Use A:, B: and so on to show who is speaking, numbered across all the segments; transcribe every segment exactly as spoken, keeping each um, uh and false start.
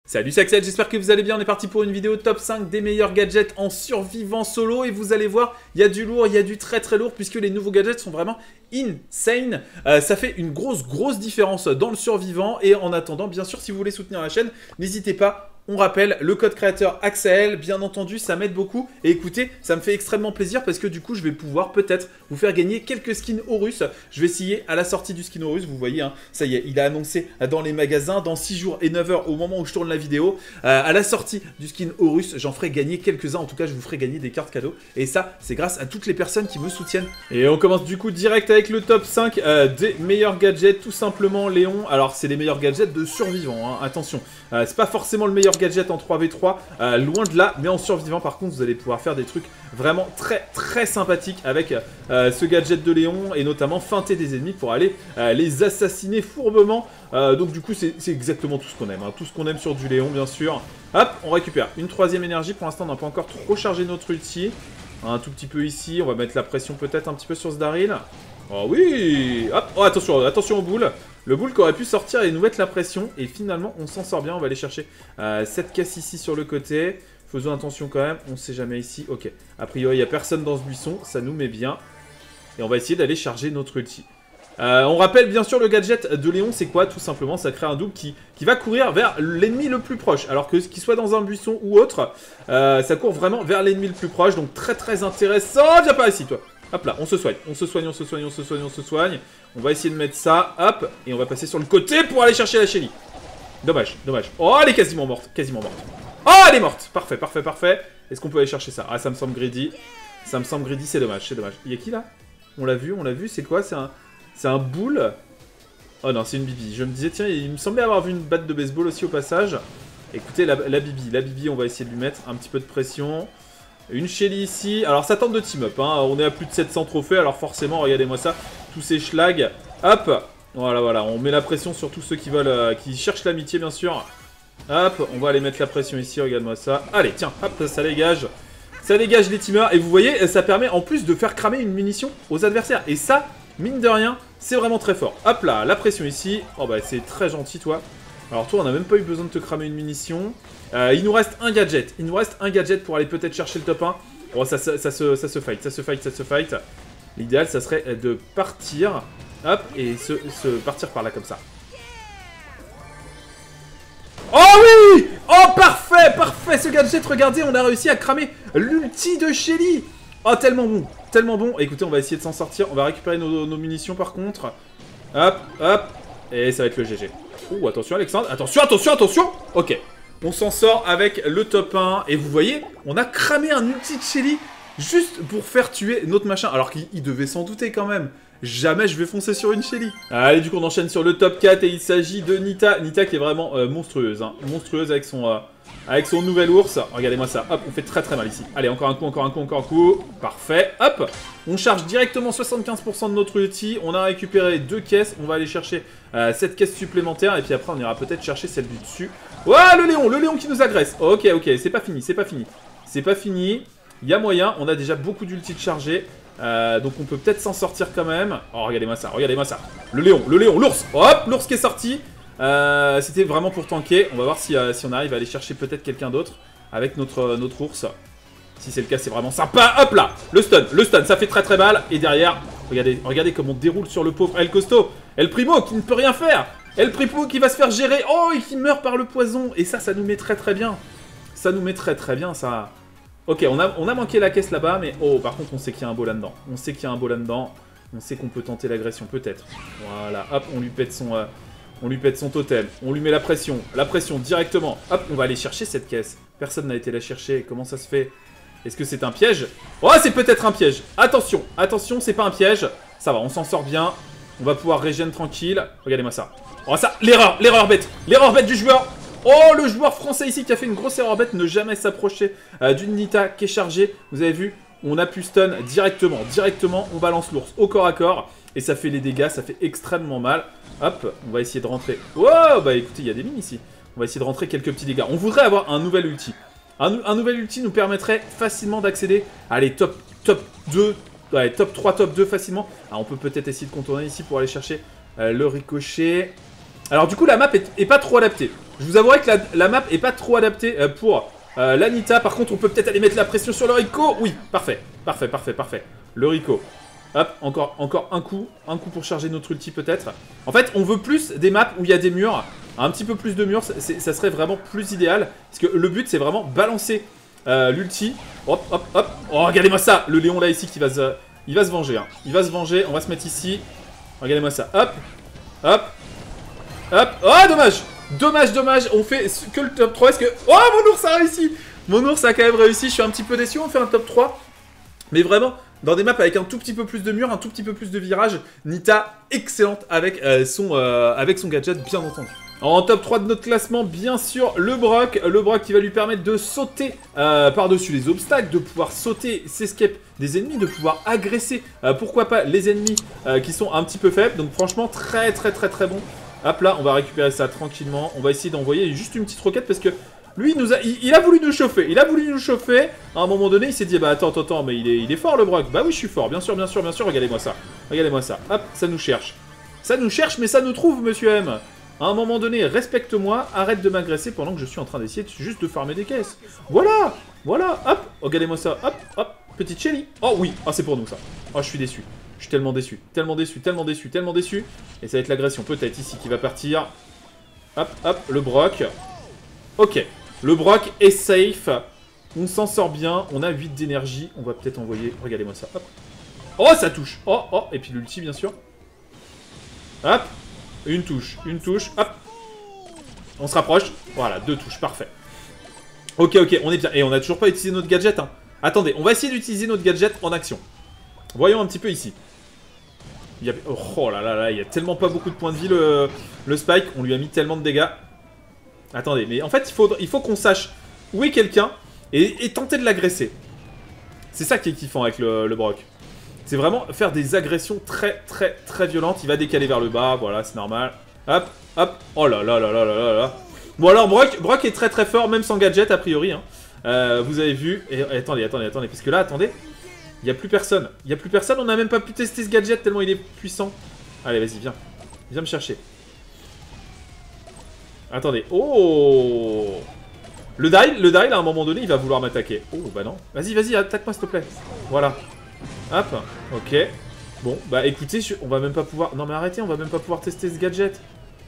A: Salut, c'est Axel, j'espère que vous allez bien. On est parti pour une vidéo top cinq des meilleurs gadgets en survivant solo. Et vous allez voir, il y a du lourd, il y a du très très lourd, puisque les nouveaux gadgets sont vraiment insane. Euh, ça fait une grosse grosse différence dans le survivant. Et en attendant, bien sûr, si vous voulez soutenir la chaîne, n'hésitez pas. On rappelle, le code créateur Axel, bien entendu, ça m'aide beaucoup. Et écoutez, ça me fait extrêmement plaisir parce que du coup, je vais pouvoir peut-être vous faire gagner quelques skins Horus. Je vais essayer à la sortie du skin Horus, vous voyez, hein, ça y est, il a annoncé dans les magasins, dans six jours et neuf heures au moment où je tourne la vidéo. Euh, à la sortie du skin Horus, j'en ferai gagner quelques-uns. En tout cas, je vous ferai gagner des cartes cadeaux. Et ça, c'est grâce à toutes les personnes qui me soutiennent. Et on commence du coup direct avec le top cinq euh, des meilleurs gadgets, tout simplement, Léon. Alors, c'est les meilleurs gadgets de survivants, hein, attention. Euh, c'est pas forcément le meilleur gadget en trois v trois, euh, loin de là, mais en survivant par contre vous allez pouvoir faire des trucs vraiment très très sympathiques avec euh, ce gadget de Léon, et notamment feinter des ennemis pour aller euh, les assassiner fourbement. Euh, donc du coup c'est exactement tout ce qu'on aime, hein. Tout ce qu'on aime sur du Léon bien sûr. Hop, on récupère une troisième énergie. Pour l'instant on n'a pas encore trop chargé notre ulti, un tout petit peu ici, on va mettre la pression peut-être un petit peu sur ce Daryl. Oh oui. Hop, oh attention, attention au boule. Le boule qui aurait pu sortir et nous mettre la pression. Et finalement, on s'en sort bien. On va aller chercher euh, cette caisse ici sur le côté. Faisons attention quand même. On sait jamais ici. Ok. A priori, il n'y a personne dans ce buisson. Ça nous met bien. Et on va essayer d'aller charger notre ulti. Euh, on rappelle bien sûr le gadget de Léon. C'est quoi? Tout simplement, ça crée un double qui, qui va courir vers l'ennemi le plus proche. Alors que qu'il soit dans un buisson ou autre, euh, ça court vraiment vers l'ennemi le plus proche. Donc très très intéressant. Viens par ici, toi. Hop là, on se soigne, on se soigne, on se soigne, on se soigne, on se soigne. On va essayer de mettre ça, hop, et on va passer sur le côté pour aller chercher la Shelly. Dommage, dommage. Oh, elle est quasiment morte, quasiment morte. Oh, elle est morte. Parfait, parfait, parfait. Est-ce qu'on peut aller chercher ça? Ah, ça me semble greedy. Ça me semble greedy, c'est dommage, c'est dommage. Il y a qui là? On l'a vu, on l'a vu, c'est quoi? C'est un... C'est un boule. Oh non, c'est une Bibi. Je me disais, tiens, il me semblait avoir vu une batte de baseball aussi au passage. Écoutez, la, la Bibi, la Bibi, on va essayer de lui mettre un petit peu de pression. Une Shelly ici. Alors ça tente de team up, hein. On est à plus de sept cents trophées. Alors forcément, regardez-moi ça. Tous ces schlags. Hop. Voilà, voilà. On met la pression sur tous ceux qui veulent, euh, qui cherchent l'amitié, bien sûr. Hop. On va aller mettre la pression ici. Regarde-moi ça. Allez, tiens. Hop. Ça, ça dégage. Ça dégage les teamers. Et vous voyez, ça permet en plus de faire cramer une munition aux adversaires. Et ça, mine de rien, c'est vraiment très fort. Hop là. La pression ici. Oh bah c'est très gentil, toi. Alors toi, on n'a même pas eu besoin de te cramer une munition. Euh, il nous reste un gadget. Il nous reste un gadget pour aller peut-être chercher le top un. Oh, ça, ça, ça, se, ça se fight, ça se fight, ça se fight. L'idéal, ça serait de partir. Hop, et se, se partir par là comme ça. Oh oui! Oh, parfait, parfait ce gadget. Regardez, on a réussi à cramer l'ulti de Shelly. Oh, tellement bon, tellement bon. Écoutez, on va essayer de s'en sortir. On va récupérer nos, nos munitions par contre. Hop, hop. Et ça va être le G G. Oh, attention Alexandre. Attention, attention, attention. Ok. On s'en sort avec le top un. Et vous voyez, on a cramé un ulti de Shelly juste pour faire tuer notre machin. Alors qu'il devait s'en douter quand même. Jamais je vais foncer sur une Shelly. Allez, du coup, on enchaîne sur le top quatre. Et il s'agit de Nita. Nita qui est vraiment euh, monstrueuse. Hein. Monstrueuse avec son, euh, avec son nouvel ours. Regardez-moi ça. Hop, on fait très très mal ici. Allez, encore un coup, encore un coup, encore un coup. Parfait. Hop. On charge directement soixante-quinze pour cent de notre ulti. On a récupéré deux caisses. On va aller chercher euh, cette caisse supplémentaire. Et puis après, on ira peut-être chercher celle du dessus. Ouah, le Léon, le Léon qui nous agresse. Ok, ok, c'est pas fini, c'est pas fini. C'est pas fini. Il y a moyen. On a déjà beaucoup d'ulti de chargé. Euh, donc on peut peut-être s'en sortir quand même. Oh, regardez-moi ça, regardez-moi ça. Le Léon, le Léon, l'ours. Hop, l'ours qui est sorti. Euh, C'était vraiment pour tanker. On va voir si, euh, si on arrive à aller chercher peut-être quelqu'un d'autre avec notre, notre ours. Si c'est le cas, c'est vraiment sympa. Hop là, le stun, le stun, ça fait très très mal. Et derrière, regardez, regardez comment on déroule sur le pauvre El Costo. El Primo qui ne peut rien faire. El Primo qui va se faire gérer. Oh, et qui meurt par le poison. Et ça, ça nous met très très bien. Ça nous met très très bien, ça. Ok, on a, on a manqué la caisse là-bas, mais oh, par contre, on sait qu'il y a un beau là-dedans. On sait qu'il y a un beau là-dedans. On sait qu'on peut tenter l'agression, peut-être. Voilà, hop, on lui pète son... Euh, on lui pète son totem. On lui met la pression. La pression, directement. Hop, on va aller chercher cette caisse. Personne n'a été la chercher. Comment ça se fait? Est-ce que c'est un piège? Oh, c'est peut-être un piège. Attention, attention, c'est pas un piège. Ça va, on s'en sort bien. On va pouvoir régénérer tranquille. Regardez-moi ça. Oh, ça, l'erreur, l'erreur bête. L'erreur bête du joueur. Oh, le joueur français ici qui a fait une grosse erreur bête. Ne jamais s'approcher euh, d'une Nita qui est chargée. Vous avez vu, on a pu stun directement. Directement, on balance l'ours au corps à corps. Et ça fait les dégâts, ça fait extrêmement mal. Hop, on va essayer de rentrer. Oh, bah écoutez, il y a des mines ici. On va essayer de rentrer quelques petits dégâts. On voudrait avoir un nouvel ulti. Un, un nouvel ulti nous permettrait facilement d'accéder à les top, top deux. Ouais, top trois, top deux facilement. Alors, on peut peut-être essayer de contourner ici pour aller chercher euh, le ricochet. Alors du coup la map est, est pas trop adaptée. Je vous avouerai que la, la map est pas trop adaptée euh, pour euh, l'Anita. Par contre, on peut peut-être aller mettre la pression sur le Rico. Oui, parfait, parfait, parfait, parfait. Le Rico. Hop, encore, encore un coup. Un coup pour charger notre ulti peut-être. En fait, on veut plus des maps où il y a des murs. Un petit peu plus de murs, ça serait vraiment plus idéal. Parce que le but, c'est vraiment balancer euh, l'ulti. Hop, hop, hop. Oh, regardez-moi ça. Le Léon là ici qui va se, il va se venger. Hein. Il va se venger. On va se mettre ici. Regardez-moi ça. Hop, hop, hop. Oh, dommage. Dommage, dommage. On fait que le top trois. Est-ce que... Oh, mon ours a réussi. Mon ours a quand même réussi. Je suis un petit peu déçu. On fait un top trois. Mais vraiment... Dans des maps avec un tout petit peu plus de murs, un tout petit peu plus de virages, Nita excellente avec, euh, son, euh, avec son gadget, bien entendu. En top trois de notre classement, bien sûr, le Brock. Le Brock qui va lui permettre de sauter euh, par-dessus les obstacles, de pouvoir sauter, s'escape des ennemis, de pouvoir agresser, euh, pourquoi pas, les ennemis euh, qui sont un petit peu faibles. Donc franchement, très très très très bon. Hop là, on va récupérer ça tranquillement. On va essayer d'envoyer juste une petite roquette parce que... Lui, il, nous a, il, il a voulu nous chauffer, il a voulu nous chauffer. À un moment donné, il s'est dit, bah attends, attends, attends, mais il est, il est fort le Brock. Bah oui, je suis fort, bien sûr, bien sûr, bien sûr, regardez-moi ça. Regardez-moi ça, hop, ça nous cherche. Ça nous cherche, mais ça nous trouve, monsieur M. À un moment donné, respecte-moi, arrête de m'agresser pendant que je suis en train d'essayer juste de farmer des caisses. Voilà, voilà, hop, regardez-moi ça, hop, hop, petite Shelly. Oh oui, oh, c'est pour nous ça. Oh, je suis déçu, je suis tellement déçu, tellement déçu, tellement déçu, tellement déçu. Et ça va être l'agression peut-être ici qui va partir. Hop, hop, le Brock. Ok. Le Brock est safe. On s'en sort bien. On a huit d'énergie. On va peut-être envoyer... Regardez-moi ça. Hop. Oh, ça touche. Oh, oh. Et puis l'ulti, bien sûr. Hop. Une touche. Une touche. Hop. On se rapproche. Voilà, deux touches. Parfait. Ok, ok. On est bien. Et on n'a toujours pas utilisé notre gadget. Hein. Attendez. On va essayer d'utiliser notre gadget en action. Voyons un petit peu ici. Il y a... Oh là là là. Il y a tellement pas beaucoup de points de vie, le, le Spike. On lui a mis tellement de dégâts. Attendez, mais en fait, il faut, il faut qu'on sache où est quelqu'un et, et tenter de l'agresser. C'est ça qui est kiffant avec le, le Brock. C'est vraiment faire des agressions très, très, très violentes. Il va décaler vers le bas, voilà, c'est normal. Hop, hop. Oh là là là là là là là. Bon alors, Brock, Brock est très très fort, même sans gadget, a priori. Hein. Euh, vous avez vu. Et, et, attendez, attendez, attendez, parce que là, attendez. Il n'y a plus personne. Il n'y a plus personne, on n'a même pas pu tester ce gadget tellement il est puissant. Allez, vas-y, viens. Viens me chercher. Attendez. Oh! Le dial, le dial, à un moment donné, il va vouloir m'attaquer. Oh, bah non. Vas-y, vas-y, attaque-moi, s'il te plaît. Voilà. Hop. Ok. Bon, bah écoutez, je... on va même pas pouvoir... Non, mais arrêtez, on va même pas pouvoir tester ce gadget.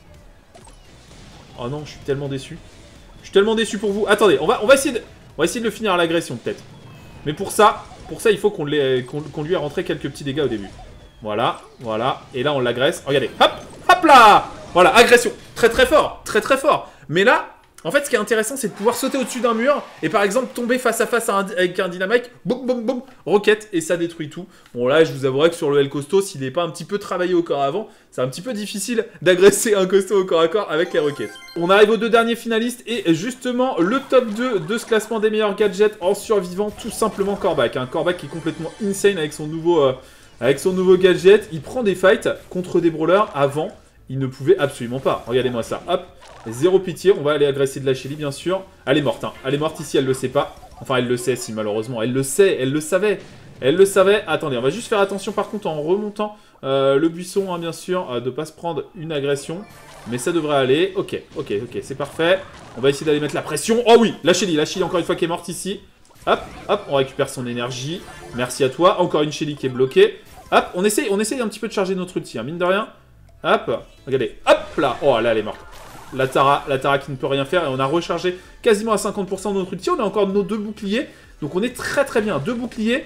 A: Oh non, je suis tellement déçu. Je suis tellement déçu pour vous. Attendez, on va, on va, essayer, de... on va essayer de le finir à l'agression, peut-être. Mais pour ça, pour ça, il faut qu'on qu'on qu'on lui ait rentré quelques petits dégâts au début. Voilà, voilà. Et là, on l'agresse. Regardez. Hop! Hop là! Voilà, agression. Très très fort, très très fort. Mais là, en fait, ce qui est intéressant, c'est de pouvoir sauter au-dessus d'un mur et par exemple tomber face à face à un, avec un dynamite, boum boum boum, roquette et ça détruit tout. Bon là, je vous avouerai que sur le L costaud, s'il n'est pas un petit peu travaillé au corps avant, c'est un petit peu difficile d'agresser un costaud au corps à corps avec les roquettes. On arrive aux deux derniers finalistes et justement le top deux de ce classement des meilleurs gadgets en survivant, tout simplement Corbac. Un Corbac qui est complètement insane avec son nouveau, euh, avec son nouveau gadget. Il prend des fights contre des brawlers avant. Il ne pouvait absolument pas. Regardez-moi ça. Hop. Zéro pitié. On va aller agresser de la Shelly, bien sûr. Elle est morte. Hein. Elle est morte ici. Elle le sait pas. Enfin, elle le sait, si malheureusement. Elle le sait. Elle le savait. Elle le savait. Attendez, on va juste faire attention, par contre, en remontant euh, le buisson, hein, bien sûr, euh, de ne pas se prendre une agression. Mais ça devrait aller. Ok, ok, ok. C'est parfait. On va essayer d'aller mettre la pression. Oh oui, la Shelly. La Shelly, encore une fois, qui est morte ici. Hop, hop. On récupère son énergie. Merci à toi. Encore une Shelly qui est bloquée. Hop, on essaye, on essaye un petit peu de charger notre ulti, hein, mine de rien. Hop, regardez, hop là. Oh là, elle est morte. La Tara, la Tara qui ne peut rien faire. Et on a rechargé quasiment à cinquante pour cent de notre ulti. On a encore nos deux boucliers. Donc on est très très bien. Deux boucliers.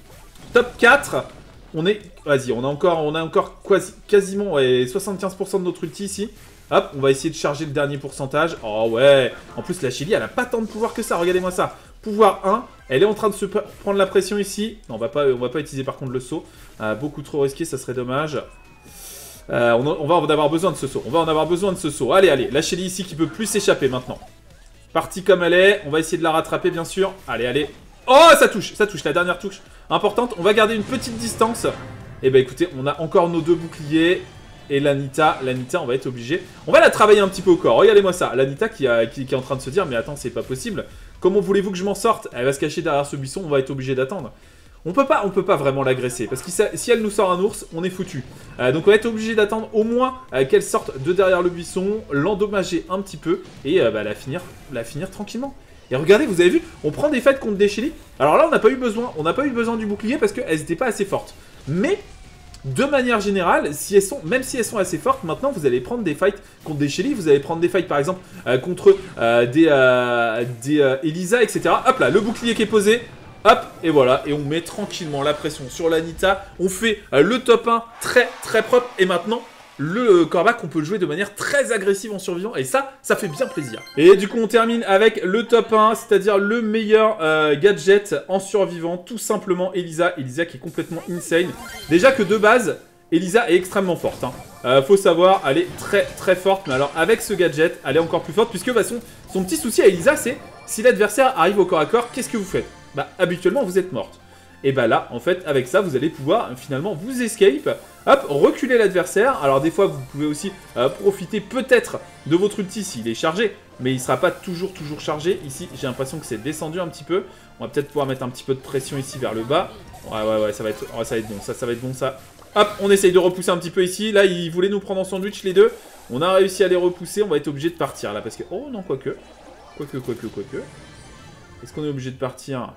A: Top quatre. On est... Vas-y, on a encore, on a encore quasi, quasiment ouais, soixante-quinze pour cent de notre ulti ici. Hop, on va essayer de charger le dernier pourcentage. Oh ouais. En plus, la Shelly, elle a pas tant de pouvoir que ça. Regardez-moi ça. Pouvoir un. Elle est en train de se prendre la pression ici. Non, on va pas, on va pas utiliser par contre le saut. Euh, beaucoup trop risqué, ça serait dommage. Euh, on, on va en avoir besoin de ce saut. On va en avoir besoin de ce saut. Allez, allez. La Shelly ici qui peut plus s'échapper maintenant. Partie comme elle est. On va essayer de la rattraper, bien sûr. Allez, allez. Oh, ça touche. Ça touche. La dernière touche importante. On va garder une petite distance. Et bah écoutez, on a encore nos deux boucliers. Et l'Anita, l'Anita, on va être obligé. On va la travailler un petit peu au corps. Regardez-moi ça. L'Anita qui, qui, qui est en train de se dire, mais attends, c'est pas possible. Comment voulez-vous que je m'en sorte? Elle va se cacher derrière ce buisson. On va être obligé d'attendre. On peut pas, on peut pas vraiment l'agresser, parce que si elle nous sort un ours, on est foutu. Euh, donc on va être obligé d'attendre au moins euh, qu'elle sorte de derrière le buisson, l'endommager un petit peu, et euh, bah, la, finir, la finir tranquillement. Et regardez, vous avez vu, on prend des fights contre des Shelly. Alors là, on n'a pas eu besoin, on n'a pas eu besoin du bouclier, parce qu'elles n'étaient pas assez fortes. Mais, de manière générale, si elles sont, même si elles sont assez fortes, maintenant vous allez prendre des fights contre des Shelly, vous allez prendre des fights par exemple euh, contre euh, des, euh, des euh, Elisa, et cetera. Hop là, le bouclier qui est posé. Hop, et voilà, et on met tranquillement la pression sur la Nita. On fait euh, le top un très très propre. Et maintenant, le euh, Corbac, on peut le jouer de manière très agressive en survivant. Et ça, ça fait bien plaisir. Et du coup, on termine avec le top un, c'est-à-dire le meilleur euh, gadget en survivant. Tout simplement Elisa. Elisa qui est complètement insane. Déjà que de base, Elisa est extrêmement forte. Hein. Euh, faut savoir, elle est très très forte. Mais alors, avec ce gadget, elle est encore plus forte. Puisque bah, son, son petit souci à Elisa, c'est si l'adversaire arrive au corps à corps, qu'est-ce que vous faites? Bah, habituellement, vous êtes morte. Et bah là, en fait, avec ça, vous allez pouvoir finalement vous escape, hop, reculer l'adversaire. Alors des fois, vous pouvez aussi euh, profiter peut-être de votre ulti s'il est chargé, mais il ne sera pas toujours, toujours chargé. Ici, j'ai l'impression que c'est descendu un petit peu. On va peut-être pouvoir mettre un petit peu de pression ici vers le bas. Ouais, ouais, ouais, ça va être, ouais, ça va être bon, ça, ça va être bon, ça. Hop, on essaye de repousser un petit peu ici. Là, ils voulaient nous prendre en sandwich, les deux. On a réussi à les repousser. On va être obligé de partir là, parce que... Oh non, quoique. Quoique, quoique, quoique. Est-ce qu'on est obligé de partir?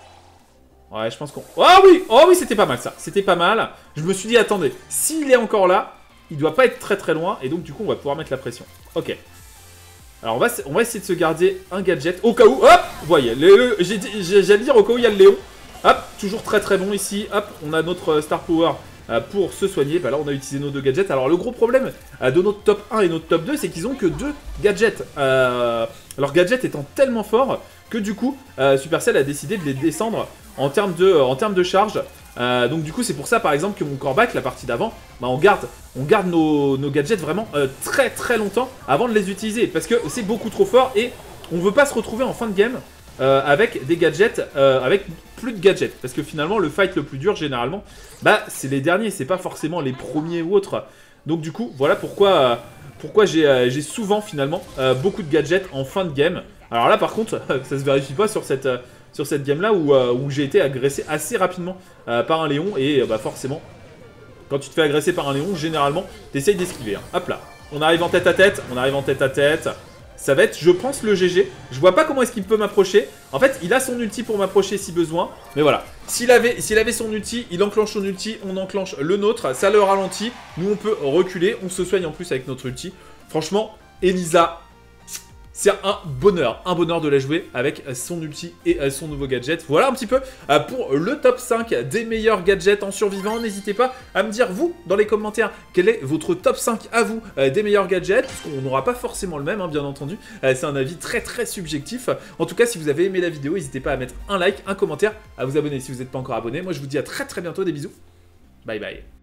A: Ouais, je pense qu'on... Oh oui! Oh oui, c'était pas mal, ça. C'était pas mal. Je me suis dit, attendez, s'il est encore là, il doit pas être très très loin. Et donc, du coup, on va pouvoir mettre la pression. Ok. Alors, on va, on va essayer de se garder un gadget. Au cas où... Hop! Vous voyez, j'allais dire au cas où il y a le Léon. Hop! Toujours très très bon ici. Hop! On a notre Star Power euh, pour se soigner. Bah là, on a utilisé nos deux gadgets. Alors, le gros problème euh, de notre top un et notre top deux, c'est qu'ils ont que deux gadgets. Euh, leur gadget étant tellement fort que du coup, euh, Supercell a décidé de les descendre en termes de, euh, en termes de charge. Euh, donc du coup, c'est pour ça, par exemple, que mon Corbac, la partie d'avant, bah, on garde, on garde nos, nos gadgets vraiment euh, très très longtemps avant de les utiliser. Parce que c'est beaucoup trop fort et on veut pas se retrouver en fin de game euh, avec des gadgets, euh, avec plus de gadgets. Parce que finalement, le fight le plus dur, généralement, bah, c'est les derniers, c'est pas forcément les premiers ou autres. Donc du coup, voilà pourquoi, euh, pourquoi j'ai euh, j'ai souvent, finalement, euh, beaucoup de gadgets en fin de game. Alors là, par contre, ça se vérifie pas sur cette, euh, sur cette game-là où, euh, où j'ai été agressé assez rapidement euh, par un Léon. Et euh, bah forcément, quand tu te fais agresser par un Léon, généralement, t'essayes d'esquiver. Hein. Hop là, on arrive en tête à tête, on arrive en tête à tête. Ça va être, je pense, le G G. Je vois pas comment est-ce qu'il peut m'approcher. En fait, il a son ulti pour m'approcher si besoin. Mais voilà, s'il avait, s'il avait son ulti, il enclenche son ulti, on enclenche le nôtre. Ça le ralentit, nous on peut reculer. On se soigne en plus avec notre ulti. Franchement, Elisa... c'est un bonheur, un bonheur de la jouer avec son ulti et son nouveau gadget. Voilà un petit peu pour le top cinq des meilleurs gadgets en survivant. N'hésitez pas à me dire, vous, dans les commentaires, quel est votre top cinq à vous des meilleurs gadgets. Parce qu'on n'aura pas forcément le même, hein, bien entendu. C'est un avis très très subjectif. En tout cas, si vous avez aimé la vidéo, n'hésitez pas à mettre un like, un commentaire, à vous abonner si vous n'êtes pas encore abonné. Moi, je vous dis à très très bientôt, des bisous. Bye bye.